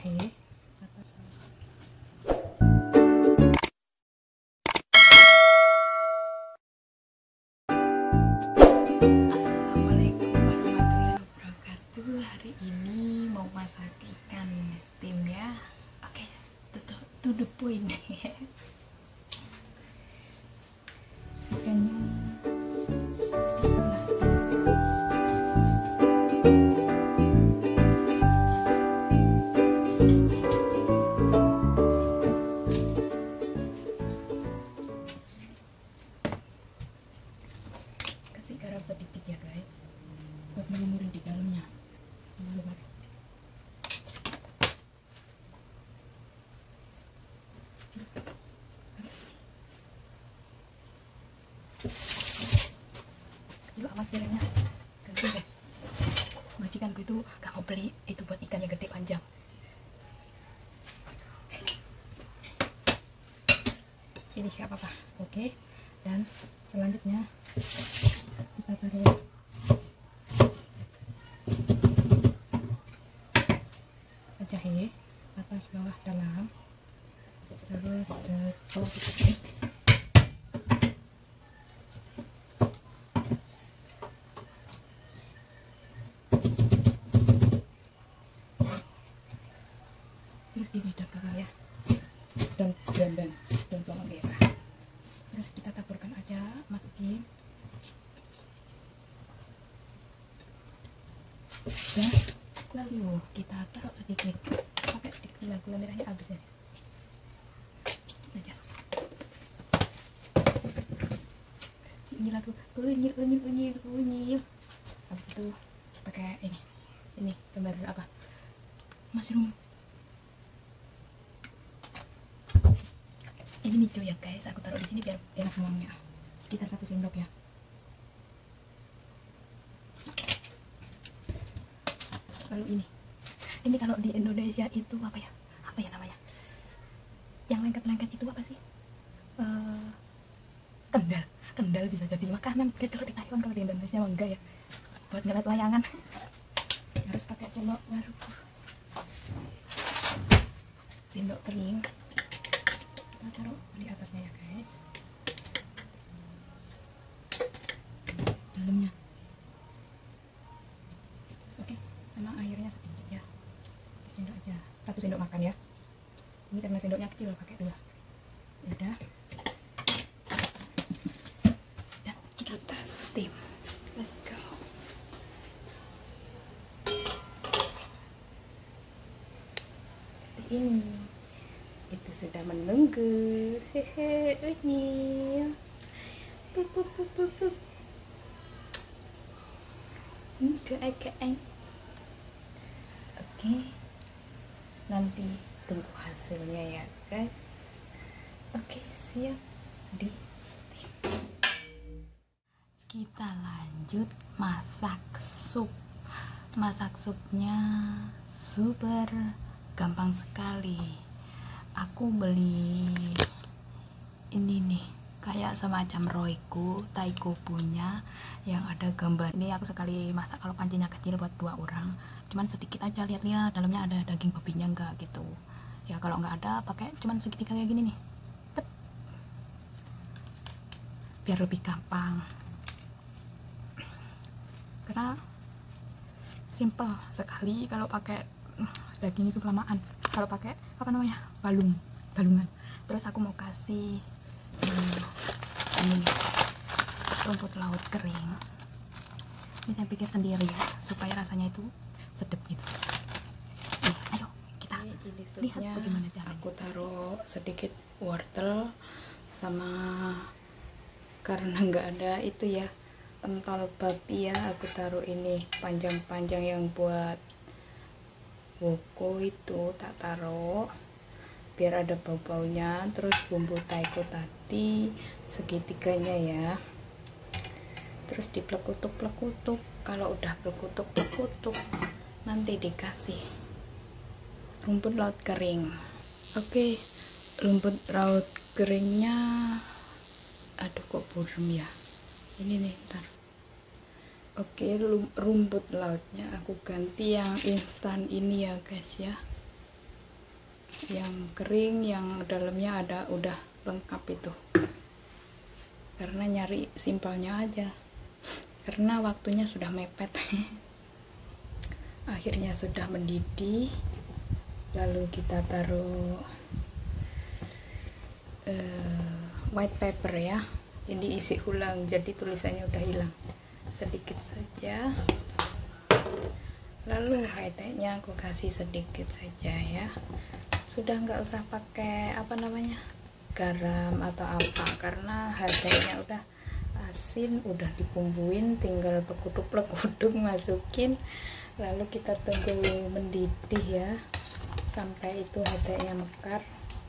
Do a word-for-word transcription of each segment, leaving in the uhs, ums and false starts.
jahe. Assalamualaikum warahmatullahi wabarakatuh. Hari ini mau masak ikan steam ya. Oke, to, to, to the point. Ikannya kasih garam sedikit ya guys, buat melumurin di dalamnya. Kecil amat piringnya, ganti guys. Majikanku itu gak mau beli itu buat ikannya gede panjang. Ini gak apa-apa, oke. Dan selanjutnya kita taruh jahe atas bawah dalam, terus uh, oh, terus ini daun bawang ya, daun daun daun bawang merah. Terus kita taburkan aja, masukin. Dan lalu kita taruh sedikit, pakai sedikit gula, gula merahnya habis ya. Saja. Si unyil aku, unyil, unyil, unyil, unyil. Habis itu pakai ini, ini gambar apa? Mushroom. Ini mico ya guys, aku taruh di sini biar enak ngomongnya. Sekitar satu sendok ya. Lalu ini, ini kalau di Indonesia itu apa ya? Apa ya namanya? Yang lengket-lengket itu apa sih? Uh, kendal, kendal bisa jadi makanan. Guys, kalau di Taiwan, kalau di Indonesia enggak ya. Buat ngeliat layangan harus pakai sendok baru. Sendok kering. Kita taruh di atasnya ya guys, dalamnya. Oke, sama airnya sedikit ya, satu sendok aja, satu sendok makan ya. Ini karena sendoknya kecil pakai dua. Udah, dan kita steam. Let's go. Seperti ini. Itu sudah menunggu. Hehe, unyil. Pup pup pup pup pup. Keeng-keeng. Oke. Nanti tunggu hasilnya ya, guys. Oke, siap di steam. Kita lanjut masak sup. Masak supnya super gampang sekali. Aku beli ini nih, kayak semacam Royco, Taiko punya, yang ada gambar. Ini aku sekali masak kalau pancinya kecil buat dua orang, cuman sedikit aja, lihat-lihat dalamnya ada daging babinya enggak gitu ya. Kalau nggak ada pakai cuman segitiga kayak gini nih. Tep. Biar lebih gampang, karena simple sekali. Kalau pakai daging itu kelamaan, kalau pakai apa namanya, balung balungan. Terus aku mau kasih hmm, ini nih, rumput laut kering. Ini saya pikir sendiri ya, supaya rasanya itu sedap gitu. Nih, ayo kita ini, ini lihat bagaimana caranya. Aku taruh sedikit wortel, sama karena nggak ada itu ya, pentol babi ya, aku taruh ini panjang-panjang yang buat woko itu, tak taruh biar ada bau-baunya. Terus bumbu taiko tadi segitiganya ya, terus diplekutuk-plekutuk. Kalau udah plekutuk-plekutuk, nanti dikasih rumput laut kering. Oke, rumput laut keringnya, aduh kok burem ya ini nih, ntar. Oke, rumput lautnya aku ganti yang instan ini ya guys ya. yang kering, yang dalamnya ada udah lengkap itu, karena nyari simpelnya aja karena waktunya sudah mepet. Akhirnya sudah mendidih, lalu kita taruh uh, white paper ya, ini isi ulang jadi tulisannya udah hilang sedikit saja. Lalu high-tech-nya aku kasih sedikit saja ya, sudah nggak usah pakai apa namanya garam atau apa, karena high-tech-nya udah asin, udah dibumbuin, tinggal pekutuk-pekutuk masukin, lalu kita tunggu mendidih ya sampai itu high-tech-nya mekar.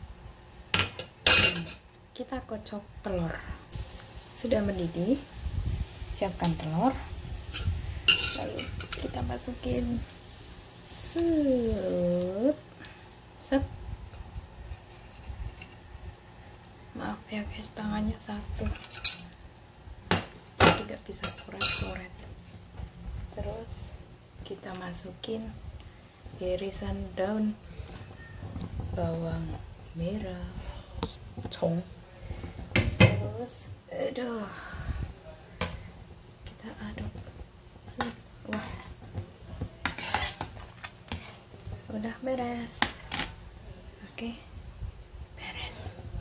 Kita kocok telur, sudah mendidih, siapkan telur, lalu kita masukin set set maaf ya guys, tangannya satu tidak bisa koret-koret. Terus kita masukin irisan daun bawang merah, cong, terus aduh kita aduk. Wah, udah beres. Oke, beres.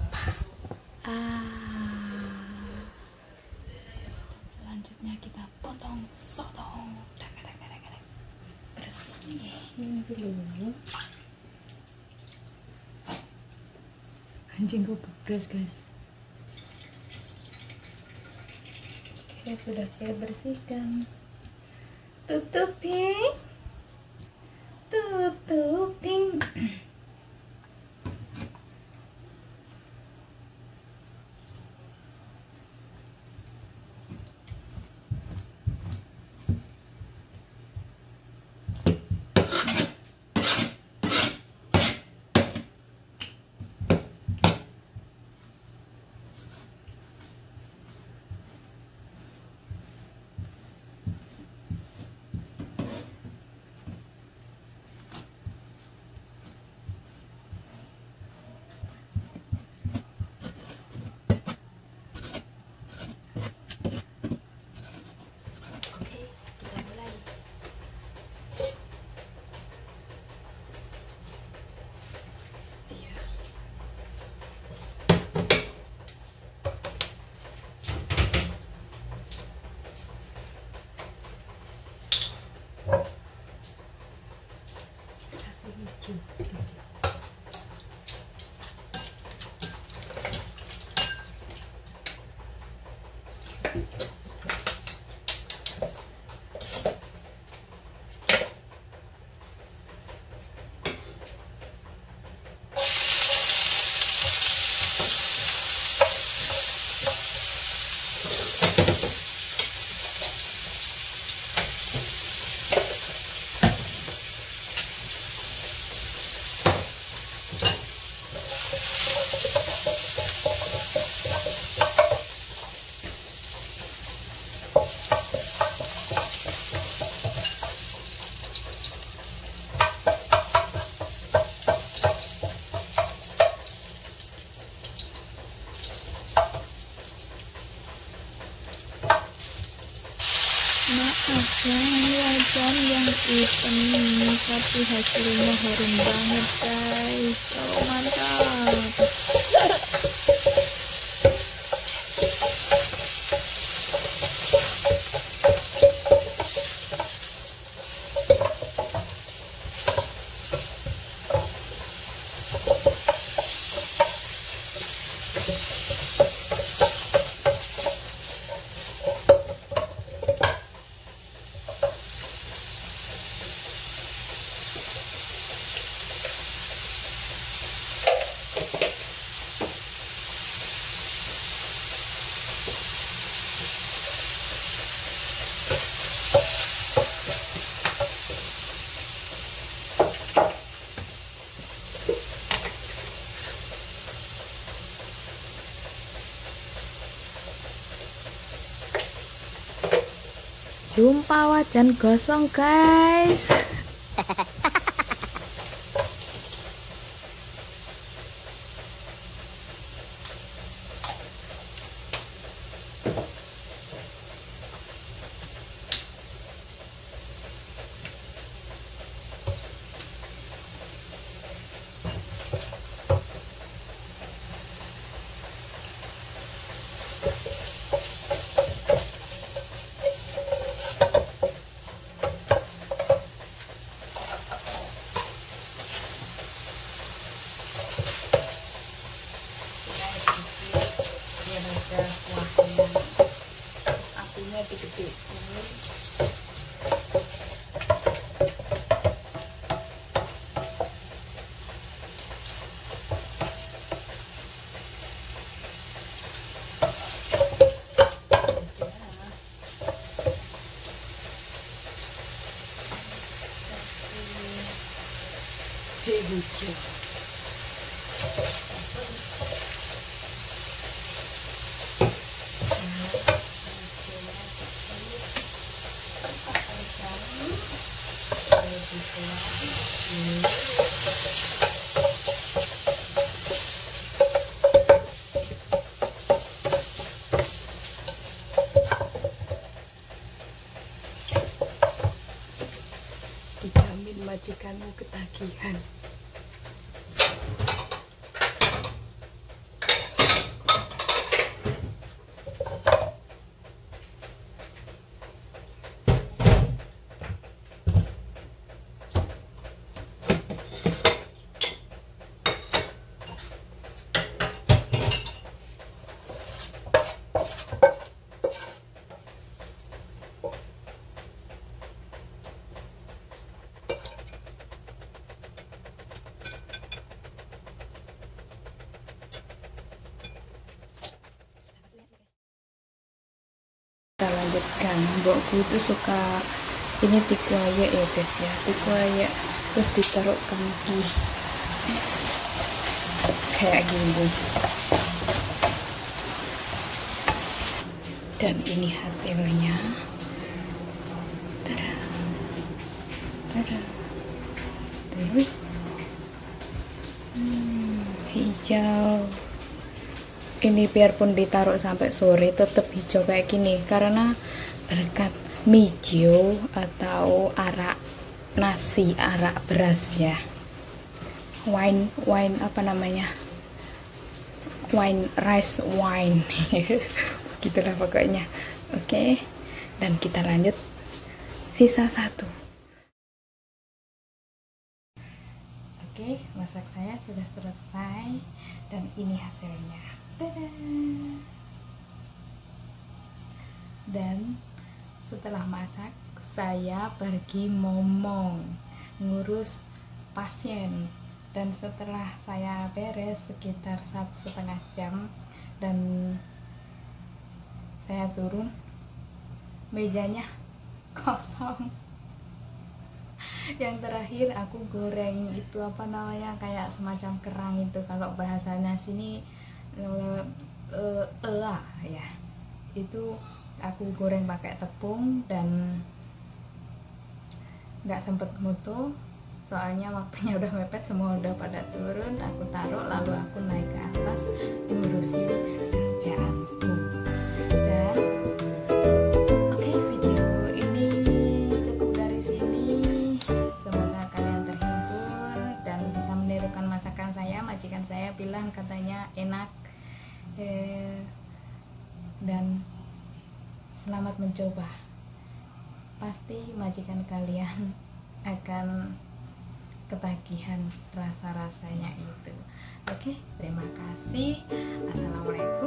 Ah, selanjutnya kita potong sotong. Bersihin dulu. Anjing gue beres guys. Oke, sudah saya bersihkan. Tutupin, tutupin. Maafkan wajan yang hitam ini, tapi hasilnya harum banget guys. Oh mantap. Jumpa wajan gosong guys. hijau. Dijamin majikanmu ketagihan. Kita lanjutkan. Mbokku itu suka ini tiku aja ya guys ya, tiku aja terus ditaruhkan di kayak gini. Dan ini hasilnya. Tada. Tada. Terus hmm, hijau. Ini biarpun ditaruh sampai sore tetap hijau kayak gini karena berkat mijo atau arak nasi, arak beras ya, wine wine apa namanya, wine rice wine gitulah pokoknya. Oke, dan kita lanjut sisa satu. Oke, masak saya sudah selesai dan ini hasilnya. Dan setelah masak saya pergi momong ngurus pasien, dan setelah saya beres sekitar satu setengah jam dan saya turun, mejanya kosong. Yang terakhir aku goreng itu apa namanya, kayak semacam kerang itu kalau bahasanya sini Uh, uh, uh, ya, itu aku goreng pakai tepung dan nggak sempet mutu soalnya waktunya udah mepet, semua udah pada turun. Aku taruh lalu aku naik ke atas ngurusin kerjaanku. Dan oke, okay, video ini cukup dari sini. Semoga kalian terhibur dan bisa menirukan masakan saya. Majikan saya bilang katanya enak. Eh, dan selamat mencoba, pasti majikan kalian akan ketagihan rasa-rasanya itu. Oke, terima kasih. Assalamualaikum.